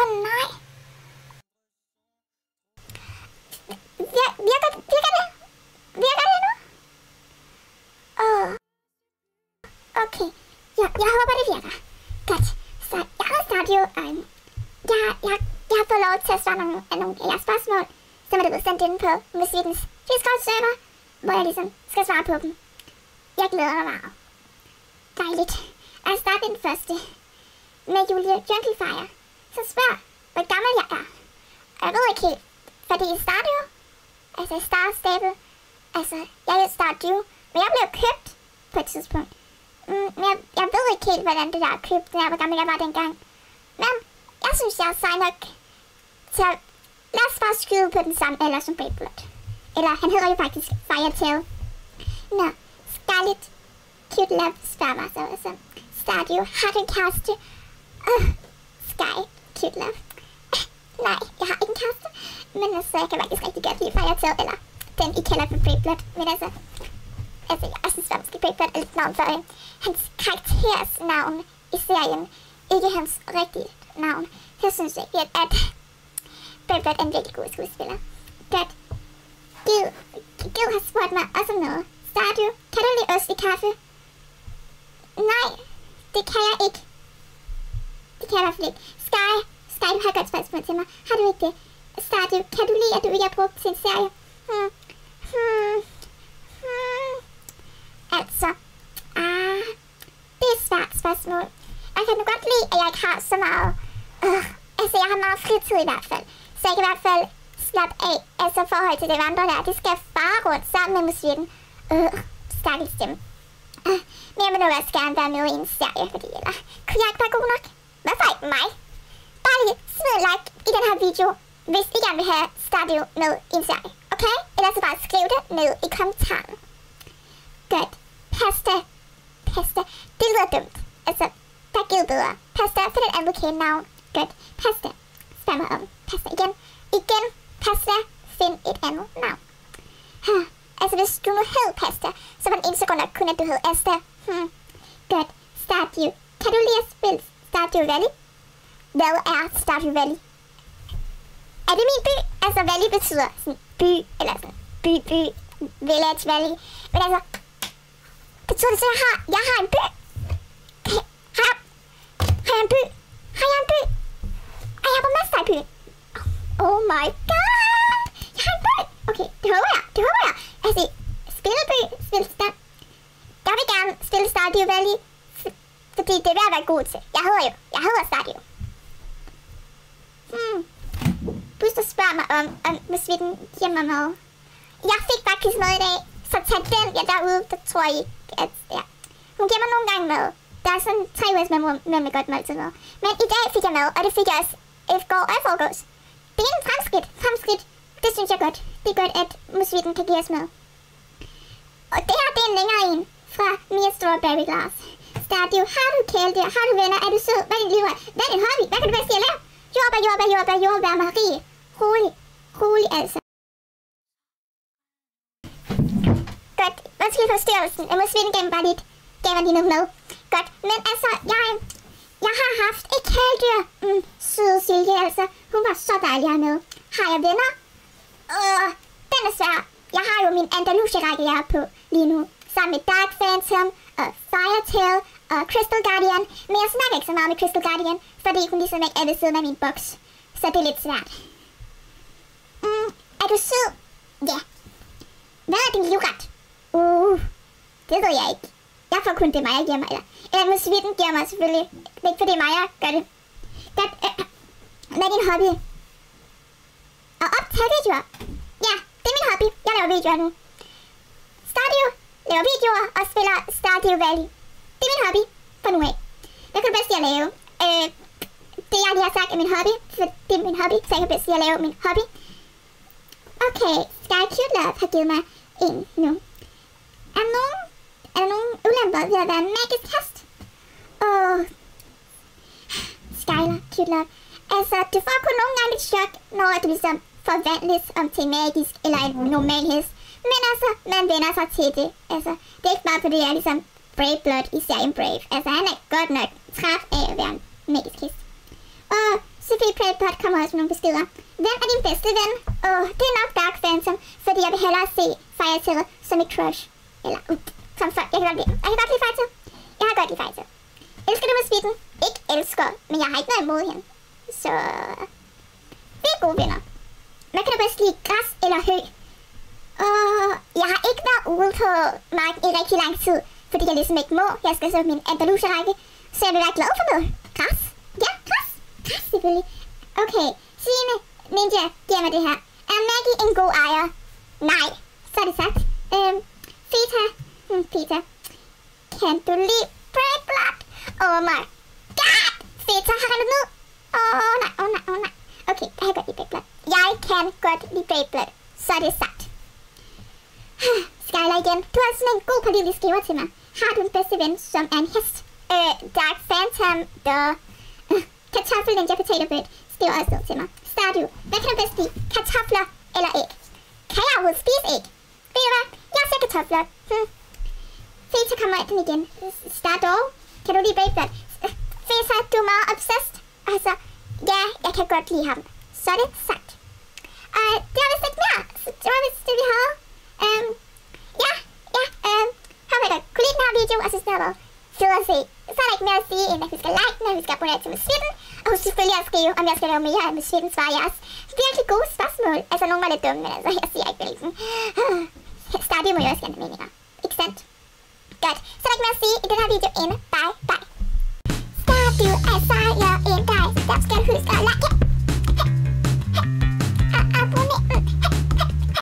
nej. Virker det? Virker det nu? Okay. Jeg håber, det virker. Godt. Så jeg har Stardew, jeg har fået lov til at svare nogle af jeres spørgsmål, som er blevet sendt inde på Musvitens Discord-server, hvor jeg ligesom skal svare på dem. Jeg glæder mig meget. Dejligt. Jeg starter den første med Julie Junkelfire, som spørger, hvor gammel jeg er. Og jeg ved ikke helt, for det er Stardew, altså Star Stable, altså jeg er Stardew, men jeg blev købt på et tidspunkt. Men jeg ved ikke helt, hvordan det der er købt, hvor gammel jeg var dengang. Men jeg synes, jeg er sej nok til at lad os bare skyde på den samme alder som Breakblood. Eller han hedder jo faktisk Firetail. Nå, Scarlet Cute Love spørger mig så altså. Stardew, har du en kæreste? Sky Cute Love. Nej, jeg har ikke en kæreste. Men altså, jeg kan faktisk rigtig godt lide Firetail, eller den I kalder for Breakblood. Men altså, jeg synes faktisk Breakblood er lidt navn for hans karakters navn i serien. Ikke hans rigtige navn. Jeg synes ikke, at Breakblood er en virkelig god skuespiller. Godt. Gid har spurgt mig også om noget. Stardew, kan du lide ost i kaffe? Nej, det kan jeg ikke. Det kan jeg i hvert fald ikke. Sky, du har et godt spørgsmål til mig. Har du ikke det? Stardew, kan du lide, at du ikke er brugt til en serie? Altså, det er et svært spørgsmål. Jeg kan nu godt lide, at jeg ikke har så meget. Altså, jeg har meget fritid i hvert fald. Så jeg kan i hvert fald slappe af. Altså, forhold til det andre der. Det skal jeg fare rundt sammen med Musviten. Stakkels stemme. Men jeg vil nu også gerne være med i en serie, fordi eller kunne jeg ikke være god nok? Hvorfor ikke mig? Bare lige smid en like i den her video, hvis I gerne vil have Stardew med i en serie. Okay? Ellers så bare skriv det ned i kommentaren. Godt. Pasta. Det lyder dumt. Altså, der er givet bedre. Pasta, find et andet kælenavn. Godt. Pasta. Spørg mig om pasta igen. Pasta, find et andet navn. Altså, hvis du nu hed Pasta, så var den eneste grund nok kun, at du hed Asta. Godt. Stardew. Kan du lide at spille Stardew Valley? Hvad er Stardew Valley? Er det min by? Altså, Valley betyder sådan by, eller sådan by, village, valley. Men altså, betyder det så, at jeg har en by? Har jeg en by? Er jeg borgmester i byen? Oh my god! Jeg har en by! Okay, det håber jeg. Altså, spilleby, jeg vil gerne spille Stardew Valley, fordi det er ved at være god til. Jeg hedder Stardew. Buster spørger mig om Musviten giver mig mad. Jeg fik faktisk mad i dag, så tag den, derude, der tror jeg ikke, at, Hun giver mig nogle gange mad. Der er sådan 3 ugers med godt måltid mad. Men i dag fik jeg mad, og det fik jeg også i går og i forgårs. Det er en fremskridt. Det synes jeg godt. Det er godt, at Musviten kan give os mad. Og det her, det er en længere en fra Mia Strawberry Glass. Stardew, har du kæledyr? Har du venner? Er du sød? Hvad er din livret? Hvad er din hobby? Hvad kan du bedst lide at lave? Jordbær, Marie. Rolig altså. Godt. Undskyld forstyrrelsen. Musviten gav mig lige noget mad. Godt. Men altså, jeg har haft et kæledyr. Søde Silke, altså. Hun var så dejlig at have med. Har jeg venner? Den er svær. Jeg har jo min Andalusia-række, jeg er på lige nu. Sammen med Dark Phantom og Firetail og Crystal Guardian. Men jeg snakker ikke så meget med Crystal Guardian, fordi hun ligesom ikke er ved siden af min boks. Så det er lidt svært. Er du sød? Ja. Hvad er din livret? Det ved jeg ikke. Jeg får kun det, Maja giver mig. Eller Musviten giver mig selvfølgelig. Det er ikke fordi Maja gør det. Hvad er din hobby? Og optage videoer. Ja, det er min hobby. Jeg laver videoer nu. Stardew laver videoer og spiller Stardew Valley. Det er min hobby for nu af. Jeg kan bedst lide at lave det, jeg lige har sagt er min hobby. For det er min hobby, så jeg kan bedst lide at lave min hobby. Okay, Sky Cute Love har givet mig en nu. Er der nogen ulemper ved at være en magisk hest? Skyler, Cute Love. Altså, du får kun nogle gange et chok, når du ligesom forvandles om til en magisk eller en normal hest. Men altså, man vender sig til det. Altså, det er ikke bare fordi jeg er ligesom Breakblood i serien Brave. Altså, han er godt nok træt af at være en magisk hest. Og Sofie Playpot kommer også med nogle beskeder. Hvem er din bedste ven? Det er nok Dark Phantom, fordi jeg vil hellere se Firetail som et crush. Eller, som før. Jeg kan godt lide Firetail. Jeg har godt lide Firetail. Elsker du Musviten? Ikke elsker, men jeg har ikke noget imod hende. Så vi er gode venner. Hvad kan du bedst lide? Græs eller hø? Jeg har ikke været ude på marken i rigtig lang tid, fordi jeg ligesom ikke må. Jeg skal så min Andalusia-række, så jeg vil være glad for noget. Græs? Ja, græs. Græs selvfølgelig. Okay, Signe Ninja giver mig det her. Er Maggie en god ejer? Nej, så er det sagt. Feta. Kan du lide Breakblood? Oh my god! Feta har rendet ned. Nej. Okay, jeg kan godt lide Breakblood. Jeg kan godt lide Breakblood. Så er det sagt. Skyler igen. Du har sådan en god pålidelig skriver til mig. Har du en bedste ven, som er en hest? Dark Phantom, Kartoffel Ninja Potato Bird skriver også ned til mig. Stardew. Hvad kan du bedst lide? Kartofler eller æg? Kan jeg overhovedet spise æg? Ved du hvad? Jeg ser kartofler. Feta kommer ind igen. Stardew. Kan du lide Breakblood? Feta, du er meget obsessed. Altså, ja, jeg kan godt lide ham. Så er det sagt. Det var vist ikke mere. Så det var vist det, vi havde. Håber I godt kunne lide den her video, og synes det har været fedt at se. Så er der ikke mere at sige, end at vi skal like den, og vi skal abonnere til Musviten. Og husk selvfølgelig at skrive, om jeg skal lave mere af Musviten svarer jeres virkelig gode spørgsmål. Altså, nogle var lidt dumme, men altså, jeg siger ikke hvilken. Stardew må jo også gerne have meninger. Ikke sandt? Godt. Så er der ikke mere at sige i den her video ende. Bye. Stardew er sejere end dig, så der skal du huske at like.